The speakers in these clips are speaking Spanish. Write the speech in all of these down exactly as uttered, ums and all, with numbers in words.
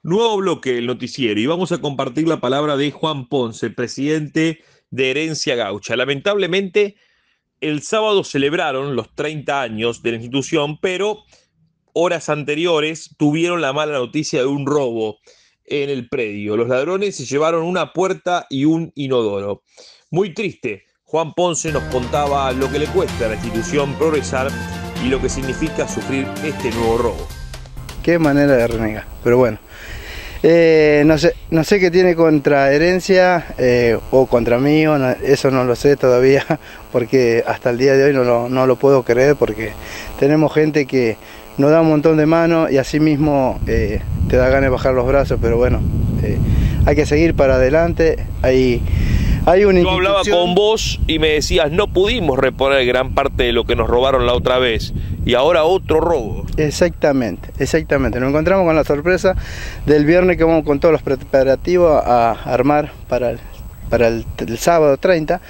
Nuevo bloque del noticiero y vamos a compartir la palabra de Juan Ponce, presidente de Herencia Gaucha. Lamentablemente, el sábado celebraron los treinta años de la institución, pero horas anteriores tuvieron la mala noticia de un robo en el predio. Los ladrones se llevaron una puerta y un inodoro. Muy triste. Juan Ponce nos contaba lo que le cuesta a la institución progresar y lo que significa sufrir este nuevo robo. Qué manera de renegar, pero bueno. Eh, no sé, no sé qué tiene contra Herencia eh, o contra mí, no, eso no lo sé todavía, porque hasta el día de hoy no lo, no lo puedo creer, porque tenemos gente que nos da un montón de manos y así mismo eh, te da ganas de bajar los brazos, pero bueno, eh, hay que seguir para adelante. Hay, hay una Yo hablaba con vos y me decías, no pudimos reponer gran parte de lo que nos robaron la otra vez, y ahora otro robo. Exactamente, exactamente. Nos encontramos con la sorpresa del viernes que vamos con todos los preparativos a armar para el, para el, el sábado treinta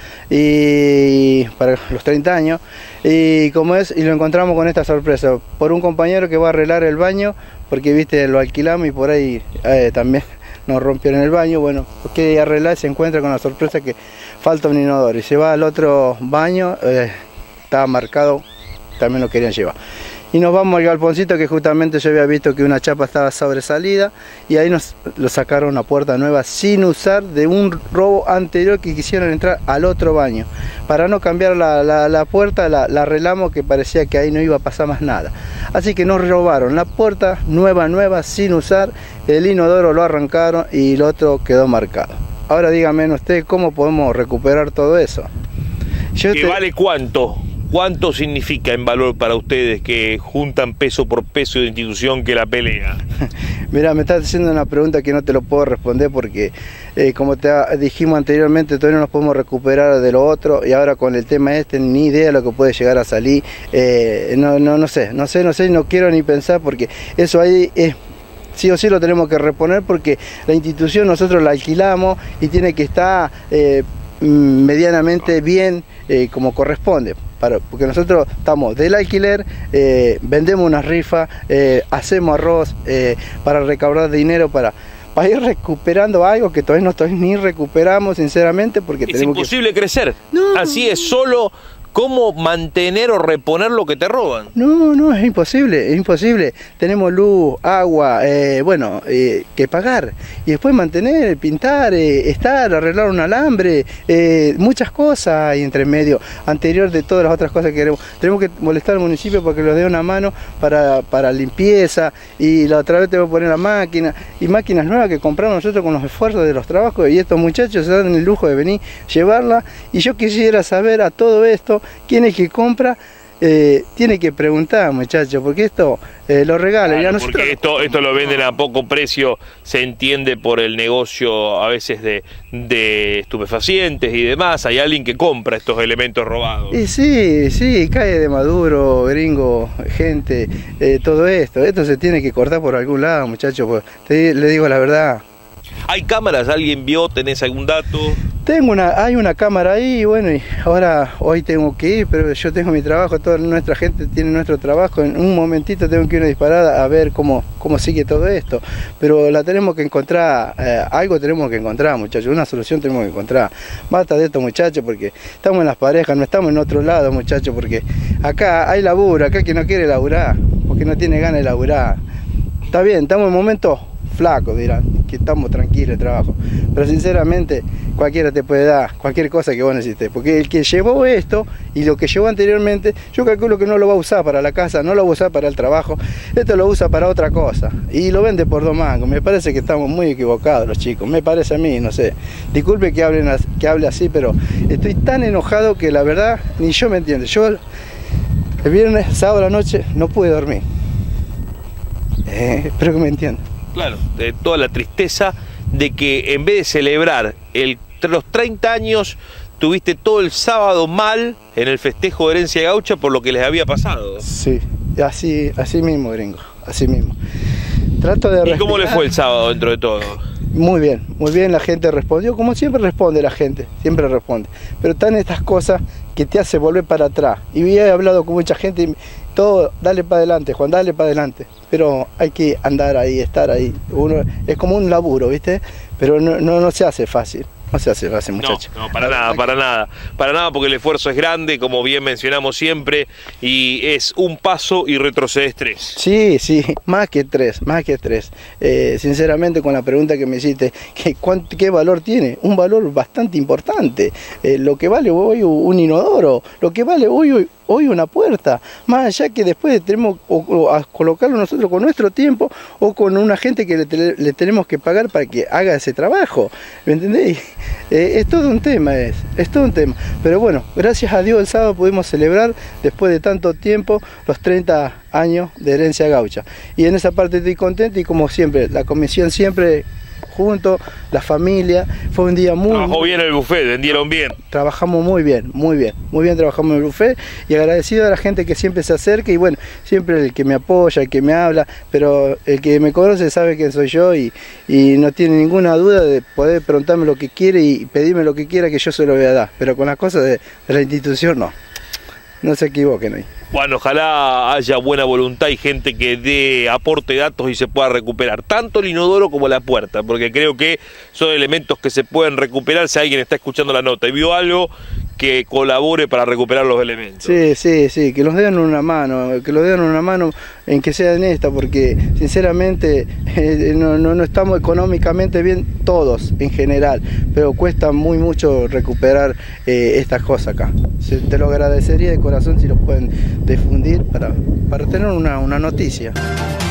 y para los treinta años, y como es, y lo encontramos con esta sorpresa por un compañero que va a arreglar el baño, porque viste, lo alquilamos y por ahí eh, también nos rompieron el baño. Bueno, que arreglar, se encuentra con la sorpresa que falta un inodoro y se va al otro baño, eh, estaba marcado, también lo querían llevar. Y nos vamos al galponcito, que justamente yo había visto que una chapa estaba sobresalida, y ahí nos lo sacaron una puerta nueva sin usar, de un robo anterior que quisieron entrar al otro baño. Para no cambiar la, la, la puerta, la, la arreglamos, que parecía que ahí no iba a pasar más nada. Así que nos robaron la puerta nueva, nueva, sin usar, el inodoro lo arrancaron y el otro quedó marcado. Ahora dígame usted, ¿cómo podemos recuperar todo eso? Yo ¿Que te... vale cuánto? ¿Cuánto significa en valor para ustedes que juntan peso por peso de institución que la pelea? Mira, me estás haciendo una pregunta que no te lo puedo responder porque, eh, como te dijimos anteriormente, todavía no nos podemos recuperar de lo otro, y ahora con el tema este, ni idea de lo que puede llegar a salir. Eh, no, no, no sé, no sé, no sé, no quiero ni pensar, porque eso ahí es... sí o sí lo tenemos que reponer, porque la institución nosotros la alquilamos y tiene que estar eh, medianamente bien, eh, como corresponde. Para, porque nosotros estamos del alquiler, eh, vendemos una rifa, eh, hacemos arroz eh, para recaudar dinero para, para ir recuperando algo que todavía no todavía ni recuperamos, sinceramente, porque es tenemos imposible que... crecer. No. Así es, solo cómo mantener o reponer lo que te roban. No, no, es imposible, es imposible. Tenemos luz, agua, eh, bueno, eh, que pagar. Y después mantener, pintar, eh, estar, arreglar un alambre, eh, muchas cosas hay entre medio, anterior de todas las otras cosas que queremos. Tenemos que molestar al municipio para que nos dé una mano para, para limpieza, y la otra vez tenemos que poner la máquina, y máquinas nuevas que compramos nosotros con los esfuerzos de los trabajos, y estos muchachos se dan el lujo de venir, llevarla. Y yo quisiera saber a todo esto, quién es que compra. Eh, tiene que preguntar, muchachos, porque esto eh, lo regalan. Claro, ya nosotros... porque esto, esto lo venden a poco precio, se entiende por el negocio a veces de, de estupefacientes y demás. Hay alguien que compra estos elementos robados. Y sí, sí, cae de Maduro, gringo, gente, eh, todo esto. Esto se tiene que cortar por algún lado, muchachos. Pues, te, le digo la verdad. ¿Hay cámaras? ¿Alguien vio? ¿Tenés algún dato? Tengo una, hay una cámara ahí, bueno, y ahora hoy tengo que ir, pero yo tengo mi trabajo, toda nuestra gente tiene nuestro trabajo. En un momentito tengo que ir a disparar a ver cómo, cómo sigue todo esto. Pero la tenemos que encontrar, eh, algo tenemos que encontrar, muchachos, una solución tenemos que encontrar. Basta de esto, muchachos, porque estamos en las parejas, no estamos en otro lado, muchachos, porque acá hay laburo, acá que no quiere laburar, porque no tiene ganas de laburar. Está bien, estamos en momentos flacos, dirán, que estamos tranquilos de trabajo, pero sinceramente cualquiera te puede dar cualquier cosa que vos necesites, porque el que llevó esto y lo que llevó anteriormente, yo calculo que no lo va a usar para la casa, no lo va a usar para el trabajo, esto lo usa para otra cosa y lo vende por dos mangos. Me parece que estamos muy equivocados los chicos, me parece a mí, no sé, disculpe que, hablen, que hable así, pero estoy tan enojado que la verdad ni yo me entiendo. Yo el viernes, sábado a la noche, no pude dormir. Eh, espero que me entiendan. Claro, de toda la tristeza de que en vez de celebrar el, los treinta años, tuviste todo el sábado mal en el festejo de Herencia Gaucha por lo que les había pasado. Sí, así, así mismo, gringo, así mismo. Trato de ¿Y respirar. cómo le fue el sábado dentro de todo? Muy bien, muy bien, la gente respondió, como siempre responde la gente, siempre responde. Pero están estas cosas que te hace volver para atrás. Y he hablado con mucha gente y todo, dale para adelante, Juan, dale para adelante. Pero hay que andar ahí, estar ahí. Uno, es como un laburo, ¿viste? Pero no, no, no se hace fácil. No se hace fácil, muchachos. No, no, para nada, para nada. Para nada, porque el esfuerzo es grande, como bien mencionamos siempre, y es un paso y retrocedes tres. Sí, sí, más que tres, más que tres. Eh, sinceramente, con la pregunta que me hiciste, ¿qué, cuánto, ¿qué valor tiene? Un valor bastante importante. Eh, lo que vale hoy un inodoro, lo que vale hoy, hoy hoy una puerta, más allá que después tenemos o, o a colocarlo nosotros con nuestro tiempo o con una gente que le, te, le tenemos que pagar para que haga ese trabajo, ¿me entendéis? Eh, es todo un tema, es, es todo un tema, pero bueno, gracias a Dios el sábado pudimos celebrar después de tanto tiempo los treinta años de Herencia Gaucha, y en esa parte estoy contento y como siempre, la comisión siempre junto, la familia, fue un día muy... Trabajó bien el buffet, vendieron bien. Trabajamos muy bien, muy bien, muy bien trabajamos en el buffet y agradecido a la gente que siempre se acerca y bueno, siempre el que me apoya, el que me habla, pero el que me conoce sabe quién soy yo y, y no tiene ninguna duda de poder preguntarme lo que quiere y pedirme lo que quiera que yo se lo voy a dar, pero con las cosas de, de la institución no, no se equivoquen ahí. Bueno, ojalá haya buena voluntad y gente que dé aporte de datos y se pueda recuperar tanto el inodoro como la puerta, porque creo que son elementos que se pueden recuperar si alguien está escuchando la nota y vio algo que colabore para recuperar los elementos. Sí, sí, sí, que los den una mano, que los den una mano en que sea en esta, porque sinceramente eh, no, no, no estamos económicamente bien todos en general, pero cuesta muy mucho recuperar eh, estas cosas acá. Te lo agradecería de corazón si lo pueden difundir para, para tener una, una noticia.